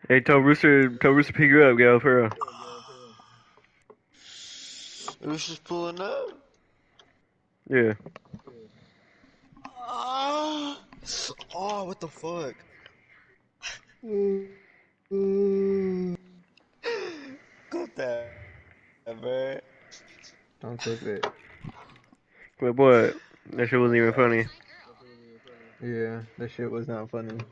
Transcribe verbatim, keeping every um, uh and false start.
Hey, tell Rooster, tell Rooster pick you up, gal, for real. Who's just pulling up? Yeah. Ah! Oh, what the fuck? Cut that, man. Don't clip it. But boy, that shit wasn't even funny. Yeah, that shit was not funny.